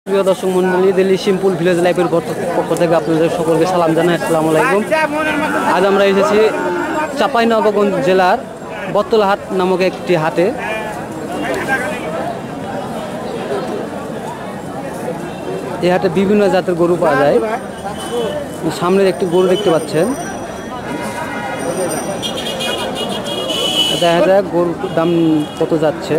প্রিয় দর্শক মন্ডলী, দিল্লি সিম্পল ভিলেজ লাইফের পক্ষ থেকে আপনাদের সকলকে সালাম জানাই। আসসালামু আলাইকুম। আজ আমরা এসেছি চাঁপাইনবাবগঞ্জ জেলার বত্তলহাট নামক একটি হাটে। এই হাটে বিভিন্ন জাতের গরু পাওয়া যায়। সামনে একটি গরু দেখতে পাচ্ছেন, দেখা যায় গরুর দাম কত যাচ্ছে।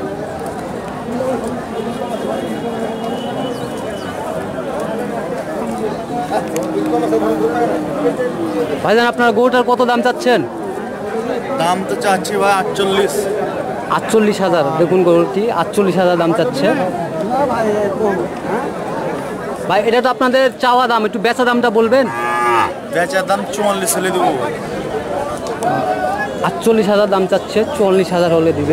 ভাইজান, আপনার গরুটার কত দাম চাচ্ছেন? দাম তো চাচ্ছি ভাই 48,000। দেখুন গরুটি 48,000 দাম চাচ্ছে ভাই। এটা তো আপনাদের চাওয়া দাম, একটু বেচা দামটা বলবেন? বেচার দাম 44 হলে দেবো। 48,000 দাম চাচ্ছে, 44,000 হলে দিবে।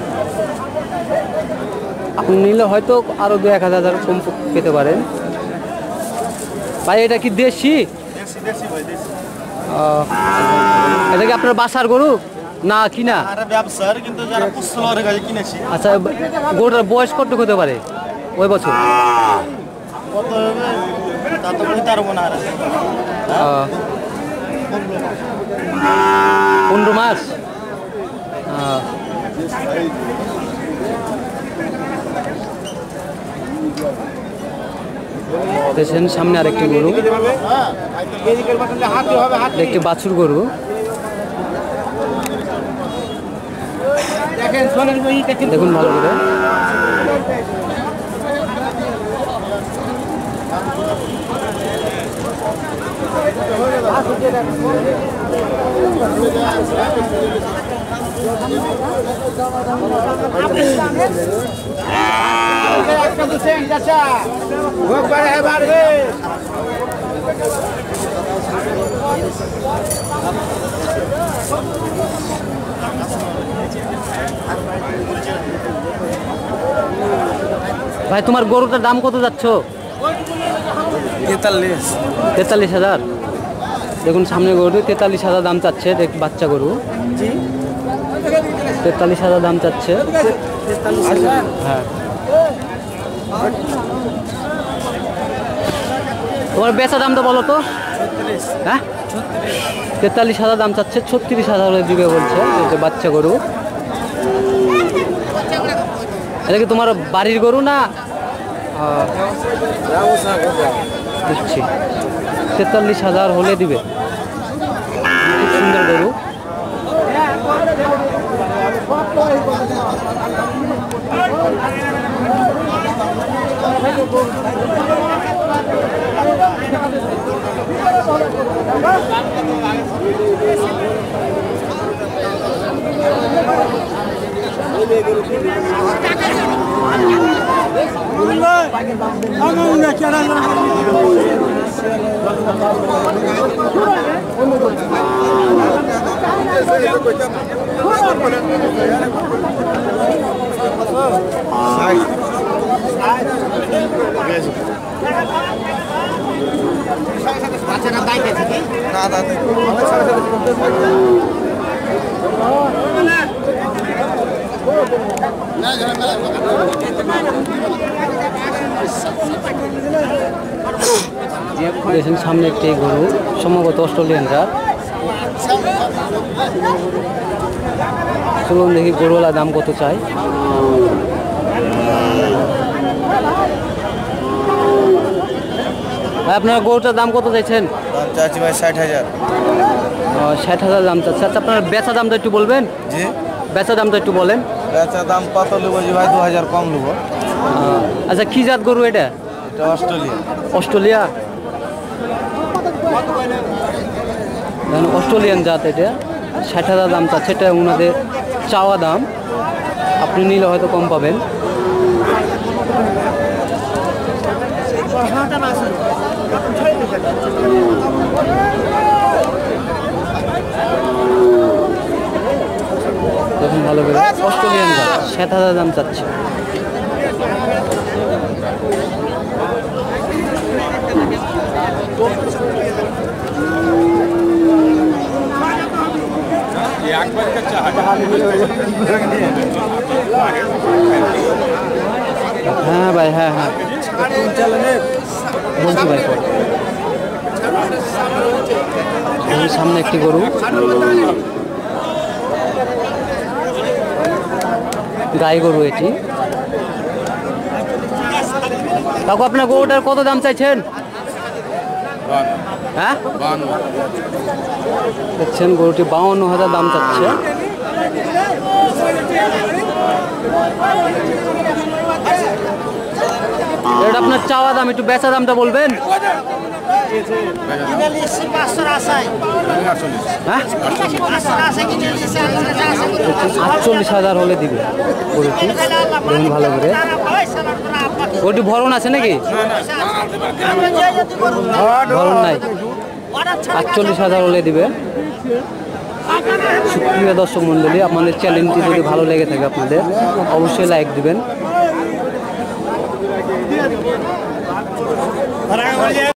আপনি নিলে হয়তো আরো 2-1,000 কম পেতে পারেন ভাই। এটা কি দেশি? এটা কি আপনার বাসার গরু না কিনা? ব্যবসার, কিন্তু যারা পুস্তকের কাছে কিনেছি। আচ্ছা, গরুটার বয়স কতটুকু হতে পারে ওই বছর? কত হবে তা তো বলতে পারবো না। 15 মাস। দেখছেন সামনে আরেকটি গরু, একটি বাছুর গরু। দেখুন ভালো করে। ভাই, তোমার গরুটার দাম কত যাচ্ছ? 43,000। দেখুন সামনে গরু 43,000 দাম চাচ্ছে। বাচ্চা গরু 43,000 দাম চাচ্ছে। হ্যাঁ, তোমার বেচা দামটা বলো তো? হ্যাঁ, 43,000 দাম চাচ্ছে, 36,000 দিবে বলছে। বাচ্চা গরু। এটা কি তোমার বাড়ির গরু না? বুঝছি, 43,000 হলে দিবে। খুব সুন্দর গরু। দেখেন সামনে একটি গরু, সম্ভবত অস্ট্রেলিয়ান জাত। চলুন দেখি গরুওয়ালা দাম কত চাই। ভাই, আপনার গরুটার দাম কত চাইছেন? চাচ্ছি ভাই 60,000। 60,000 দাম চাচ্ছে। আচ্ছা, আপনার বেচা দামটা একটু বলবেন? জি, বেচা দামটা একটু বলেন। বেচার দাম কত নেবো জি ভাই? 2,000 কম নেবো। আচ্ছা, কি জাত গরু এটা? এটা অস্ট্রেলিয়া। অস্ট্রেলিয়া, অস্ট্রেলিয়ান জাত। এটা 60,000 দাম চাচ্ছে। এটা ওনাদের চাওয়া দাম, আপনি নিলে হয়তো কম পাবেন। দেখুন ভালো করে, অস্ট্রেলিয়ান জাত, 60,000 দাম চাচ্ছে। হ্যাঁ ভাই, হ্যাঁ হ্যাঁ, বলছি ভাই পরে। এই সামনে একটি গরু, গাই গরু এটি। কাকু আপনার গরুটার কত দাম চাইছেন? হ্যাঁ দেখছেন গরুটি 52,000 দাম চাচ্ছে। এটা আপনার চাওয়া দাম, একটু বেচা দামটা বলবেন? হ্যাঁ 48,000 হলে দিবে গরুটি। দেখুন ভালো করে, গরুটি ভরণ আছে নাকি? ভরণ নাই, 48,000 হলে দিবে। সুপ্রিয় দর্শক মণ্ডলী, আপনাদের চ্যানেলটি যদি ভালো লেগে থাকে আপনাদের অবশ্যই লাইক দিবেন।